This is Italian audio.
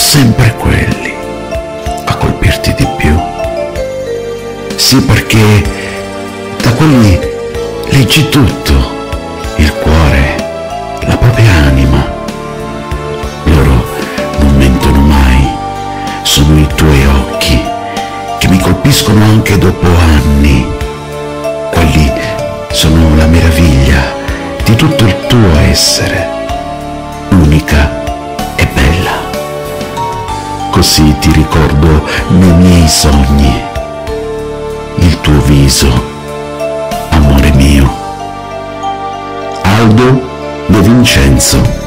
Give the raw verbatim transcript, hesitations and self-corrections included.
sempre quelli a colpirti di più. Sì, perché da quelli leggi tutto, il cuore, la propria anima. Loro non mentono mai, sono i tuoi occhi che mi colpiscono anche dopo anni. Quelli sono la meraviglia di tutto il tuo essere, unica e bella. Così ti ricordo nei miei sogni, il tuo viso, amore mio. Aldo De Vincenzo.